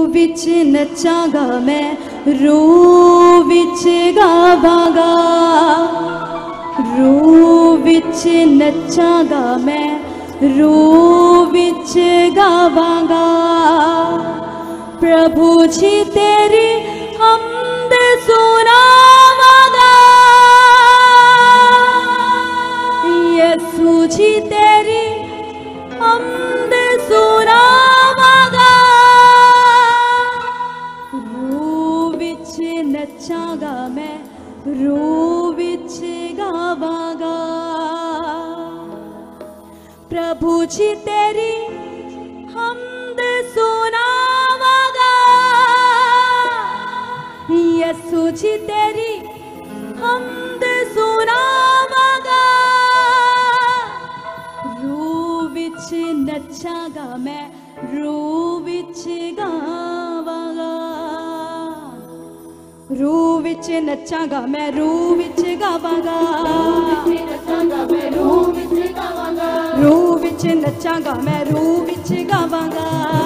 विच नचांगा मैं, रूह विच गावांगा। रूह विच नचांगा मैं, रूह विच गावांगा। प्रभु जी तेरी हमद सुनावांगा। यीशु जी तेरी हमद सुनावांगा। रूह विच नचांगा मैं, रूह विच गावांगा। प्रभु जी तेरी हमद सुनावांगा। यीशु जी तेरी हमद सुनावांगा। रूह विच नचांगा मैं, रूह विच गावांगा। रूह विच नचांगा मैं, रूह विच गावांगा। रूह विच नचांगा मैं, रूह विच गावांगा।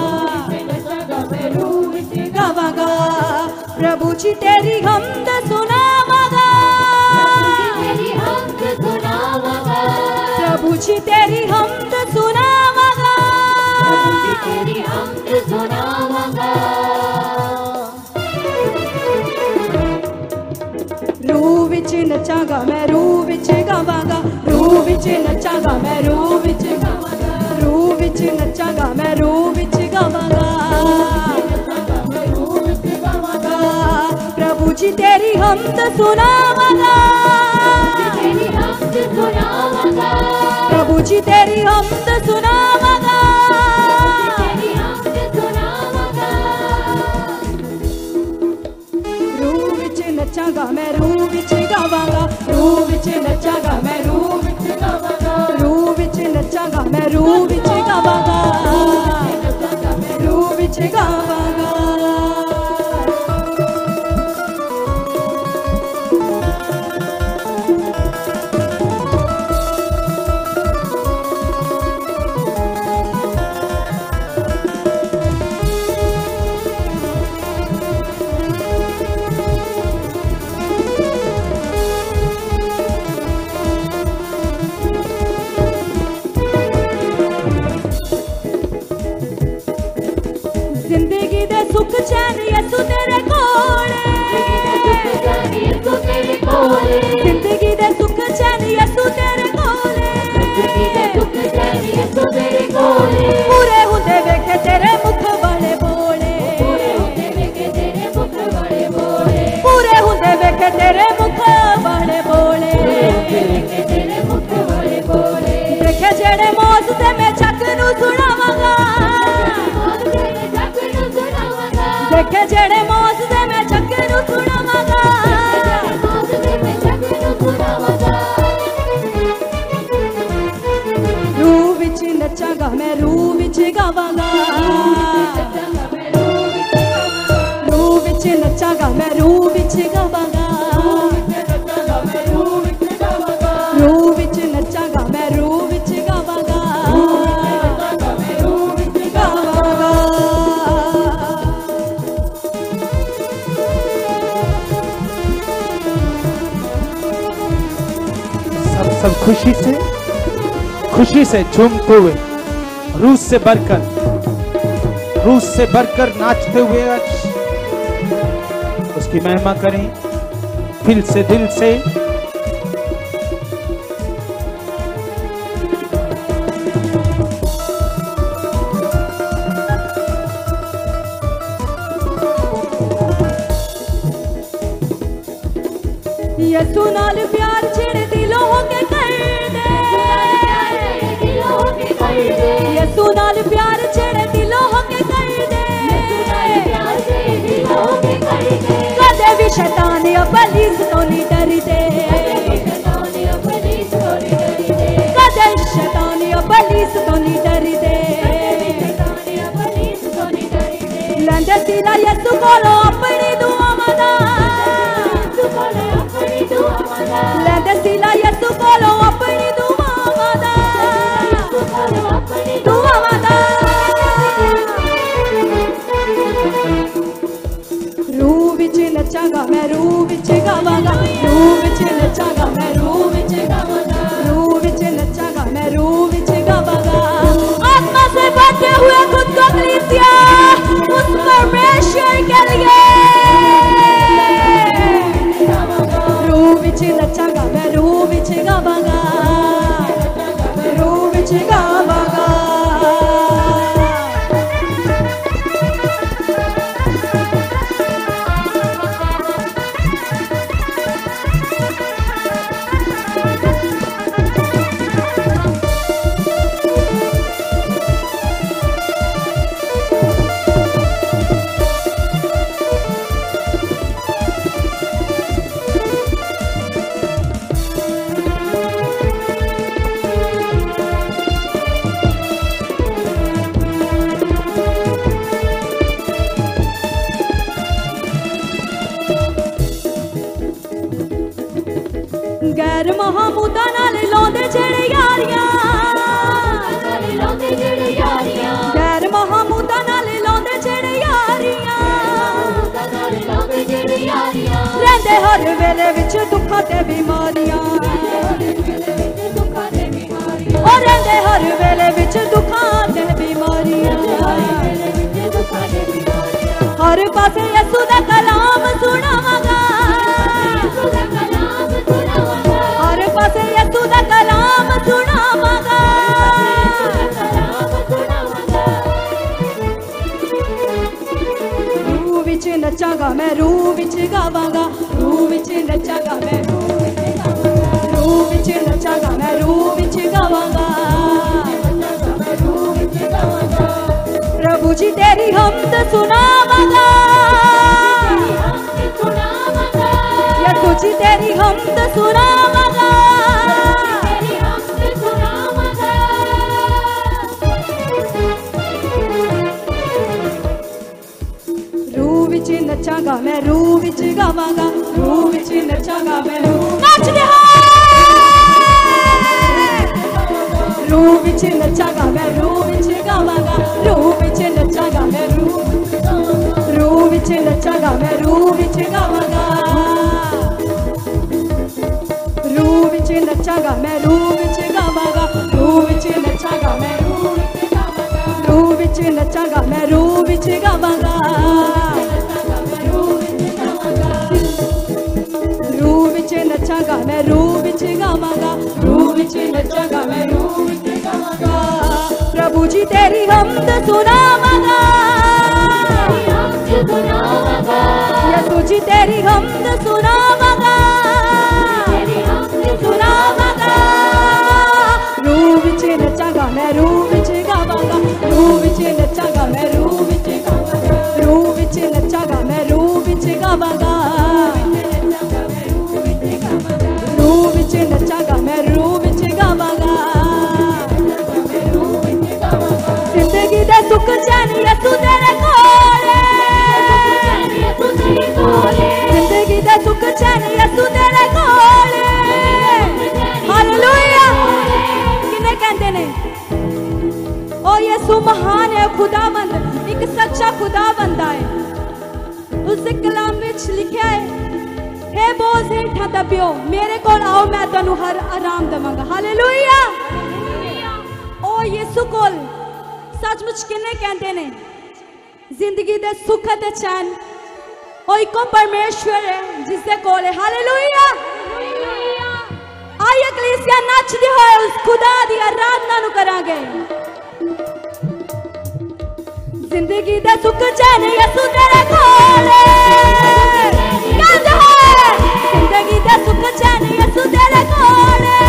गावांगा। प्रभु जी तेरी हमद सुनावांगा। प्रभु जी तेरी हमद सुनावांगा। रूह विच नचांगा मैं, रूह विच गावांगा। रूह विच नचांगा मैं, रूह विच गावांगा। रूह विच नचांगा मैं, रूह विच गावांगा। प्रभु जी तेरी हमद सुनावांगा। प्रभु जी तेरी हमद सुनावांगा। रूह विच नचांगा मैं, रूह विच गावांगा। रूह विच नचांगा मैं, रूह विच गावांगा। रूह विच नचांगा मैं, रूह विच गावांगा। रूह विच गावांगा। जिंदगी दे सुख चैन यीशु तेरे कोले। जिंदगी दे सुख चैन यीशु तेरे कोले। पूरे हुंदे वेखे तेरे मुख बड़े बोले। पूरे हुंदे वेखे तेरे मुख बड़े बोले। पूरे हुंदे वेखे तेरे मुख बड़े बोले। देखे जेड़े मौत ते मैं चक नू सुनावांगा। देखे जेड़े मौत दे मैं चक नू सुनावांगा। रूह विच नचांगा मैं, रूह विच गावांगा। रूह विच नचांगा मैं, रूह विच गावांगा। रूह विच नचांगा मैं, रूह विच गावांगा। सब खुशी से झूमते हुए रूह से बढ़कर नाचते हुए उसकी महिमा करें दिल से। यीशु नाल प्यार छेड़ दिलों होके कर दे। यीशु नाल प्यार छेड़ दिलों होके कर दे। कदे भी शैतान इबलीस तो नहीं डरदे। कदे शैतान इबलीस तो नहीं डरदे। लंदे सिला यीशु कोलों अपनी दुआवां दा। लंदे सिला यीशु कोलों अपनी दुआवां दा। दुआवां दा। नचांगा मैं रूह विच गावांगा, रूह विच नचांगा मैं रूह विच गावांगा, रूह विच नचांगा मैं रूह विच गावांगा। आत्मा से भरते हुए खुद को कलीसिया उस परमेश्वर के लिए रूह विच नचांगा मैं रूह विच गावांगा, रूह विच गावांगा। गैर महामुदा नाल लाउंदे जेड़े यारियां, गैर महामुदा नाल लाउंदे जेड़े यारियां, रहिंदे हर वेले विच दुखां ते बीमारियां, ओ रहिंदे हर वेले विच दुखां ते बीमारियां। हर पासे यसू दा कलाम सुनावांगा, हर पासे यसू दा कलाम सुनावांगा। रूह विच नचांगा मैं रूह विच गावांगा, रूह विच नचांगा मैं रूह विच नचांगा मैं रूह विच गावांगा। प्रभु जी तेरी हमद सुनावांगा, यसू जी तेरी हमद सुनावांगा। रूह विच नचांगा मैं रूह विच गावांगा, रूह विच नचांगा मैं नचदे रूह विच नचांगा मैं रूह विच गावांगा, रूह विच नचांगा मैं रूह विच नचांगा मैं रूह विच गावांगा, रूह विच नचांगा मैं रूह विच गावांगा, रूह विच नचांगा मैं रूह विच नचांगा मैं रूह विच गावांगा, रूह विच नचांगा मैं रूह विच गावांगा, रूह विच नचांगा मैं रूह विच गावांगा। प्रभु जी तेरी हमद सुनावांगा, यसू जी तेरी हमद सुनावांगा, सुनावांगा। रूह विच नचांगा मैं रूह विच गावांगा, रूह विच नचांगा मैं रूह विच गावांगा, रूह विच नचांगा मैं रूह विच गावांगा, रूह विच नचांगा मैं रूह विच गावांगा। जिंदगी दे सुख चैन यसू तेरे कोल, जिंदगी दे सुख चैन यसू तेरे कोल। हालेलुया। किने कहंदे ने ओ यसू महान है, खुदावंद एक सच्चा खुदा बंदा है। उसके कलाम विच लिखा है, हे बोझ हेठा दबियो मेरे कोल आओ मैं तुहानू हर आराम देवांगा। हालेलुया। ओ यसू कोल सचमुच किने कहंदे ने जिंदगी दे सुख ते चैन ओ इको परमेश्वर है जिसदे कोल है। हालेलुया। आइए कलीसिया नचदे होए उस खुदा दी आराधना नू करांगे। जिंदगी दा सुख चैन यसू तेरे कोल है, कहंदे होए जिंदगी दा सुख चैन यसू तेरे कोल है,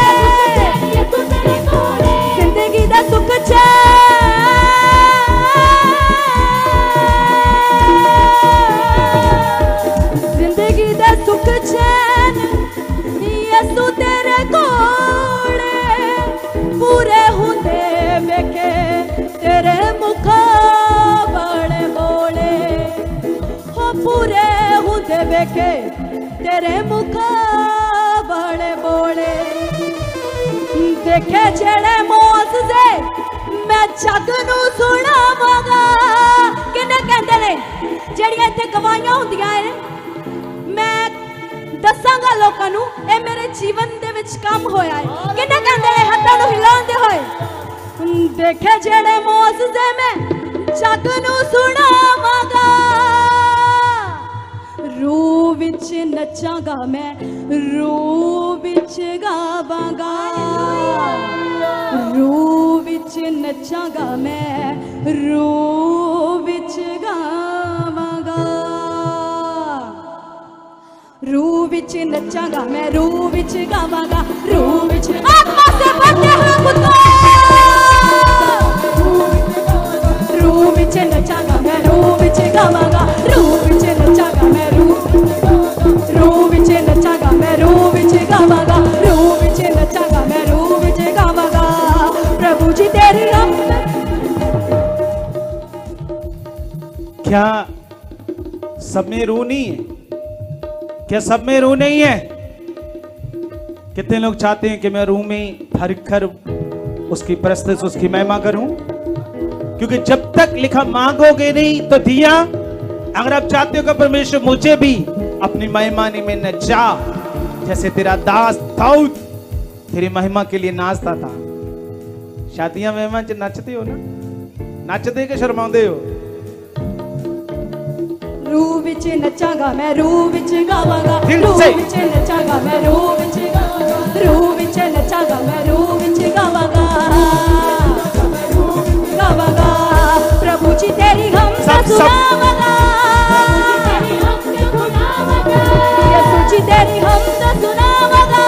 जिंदगी दा सुख जिंदगी दा सुख चैन यसू तेरे कोल पूरे हुंदे वेखे तेरे मुख बड़े बोले हो, पूरे हुंदे वेखे तेरे मुख बड़े बोले। देखे जेड़े मोअज़े मैं जग नू सुनावांगा। किने कहंदे ने जेड़ियां इत्थे गवाहियां हुंदियां ने लोकां नू ए मेरे जीवन दे विच काम होया है किन्ने कहंदे ने हत्थां नू हिलाउंदे होए देखे जेड़े मौजज़े में जग नू सुणावांगा रूह विच नचांगा मैं रूह विच गावांगा रूह विच नचांगा मैं रूह विच गावांगा रूह विच नचांगा मैं रूह विच गावांगा रूह विच आत्मा से भरते हैं खुद को रूह विच नचांगा मैं रूह विच गावांगा रूह विच नचांगा मैं रूह विच नचांगा मैं रूह विच गावांगा रूह विच नचांगा मैं रूह विच गावांगा प्रभु जी तेरी हम क्या सब में रूह नहीं है? क्या सब में रूह नहीं है? कितने लोग चाहते हैं कि मैं रूह में भर कर उसकी प्रस्तुति उसकी महिमा करूं? क्योंकि जब तक लिखा मांगोगे नहीं तो दिया। अगर आप चाहते हो कि परमेश्वर मुझे भी अपनी महिमा में नचा, जैसे तेरा दास दाऊद तेरी महिमा के लिए नाचता था। शादियां महिमा च नचते हो ना? नचते के शर्माते हो? रूह विच नचांगा मैं रूह विच गावांगा दिल रूह से। विच नचांगा मैं रूह विच गावांगा रूह विच नचांगा मैं रूह विच गावांगा गावांगा प्रभु जी तेरी हम सुनावांगा यीशु जी तेरी हम सुनावांगा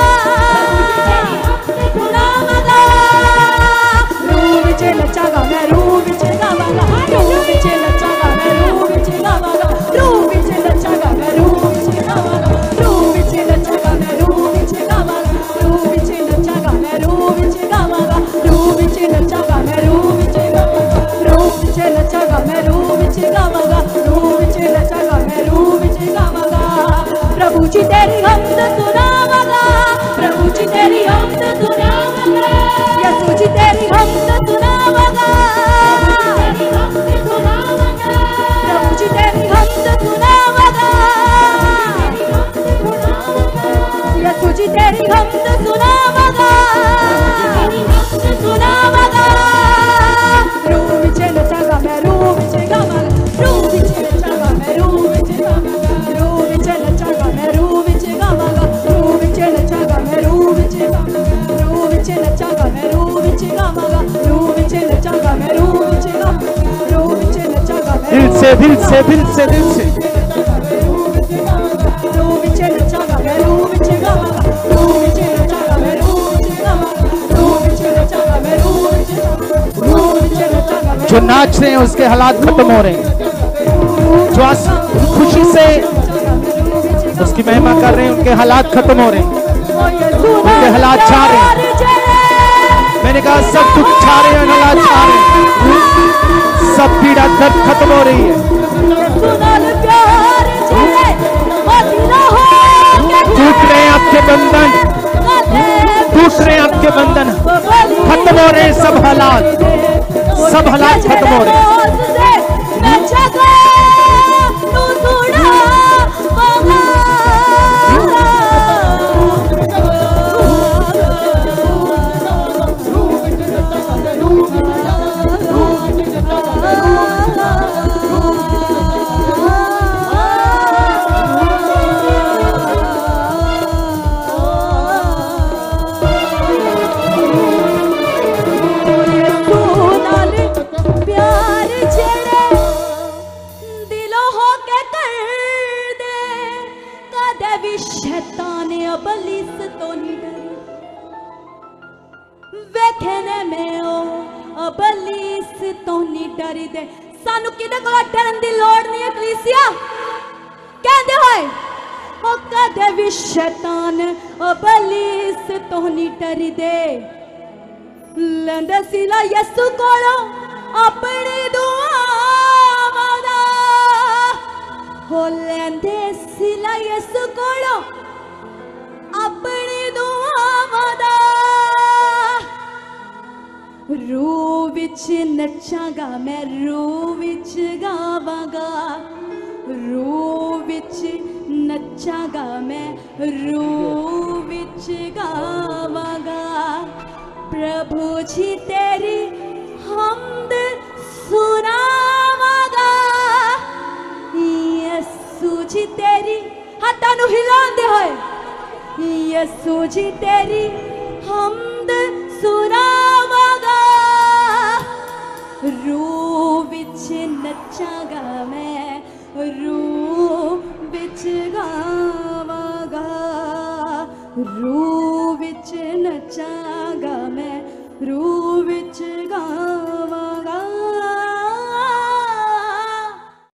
सुनावांगा रूह विच नचांगा मैं रूह विच गावांगा रूह विच नचांगा मैं रूह विच गावांगा रूह विच नचांगा मैं रूह विच गावांगा रूह विच नचांगा मैं रूह विच गावांगा रूह विच नचांगा मैं रूह विच गावांगा रूह विच नचांगा मैं रूह विच गावांगा रूह विच नचांगा मैं रूह विच गावांगा रूह विच नचांगा मैं रूह विच गावांगा प्रभु जी तेरी हमद सुनावांगा प्रभु जी तेरी हमद सुनावांगा यीशु जी तेरी हमद सुनावांगा प्रभु जी तेरी हमद सुनावांगा यीशु जी तेरी हमद सुनावांगा सुनावांगा रूह विच नचांगा मैं रूह विच गावांगा रूह विच नचांगा मैं रूह विच गावांगा रूह विच नचांगा मैं रूह विच गावांगा रूह विच नचांगा मैं रूह विच गावांगा रूह विच नचांगा मैं रूह विच गावांगा रूह विच नचांगा मैं रूह विच गावांगा रूह विच नचांगा मैं दिल से दिल से दिल से दिल से रूह विच नचांगा मैं रूह विच गावांगा रूह विच नचांगा मैं रूह विच गावांगा रूह विच नचांगा मैं रूह विच गावांगा रूह विच नचांगा मैं जो नाच रहे हैं उसके हालात खत्म हो रहे हैं। जो खुशी से उसकी महिमा कर रहे हैं उनके हालात खत्म हो रहे हैं। उनके हालात छा रहे हैं। मैंने कहा सब दुख छा रहे हैं, हालात छा रहे हैं, सब पीड़ा दर्द खत्म हो रही है। टूट रहे हैं आपके बंधन, टूट रहे हैं आपके बंधन, खत्म हो रहे हैं सब हालात खत्म हो रहे हैं। सानू किदे कोल डरन दी लोड़ नहीं है कलीसिया कहंदे होए ओ कदे भी शैतान अबलीस तो नहीं डरी दे लंदे सिला यसु कोलो अपनी दुआवां दा हो लंदे सिला यसु कोलो अपनी दुआवां दा रूह विच नचांगा मैं रूह विच गावांगा रूह विच नचा नचागा मैं रूह विच गावागा प्रभु जी तेरी हमद सुनावागा यीशु जी तेरी हाथां नूं हिलांदे होए यीशु जी तेरी हमद सुनावागा रूह विच नचागा मैं रूह विच गावागा रूह विच नचागा मैं रूह विच गावागा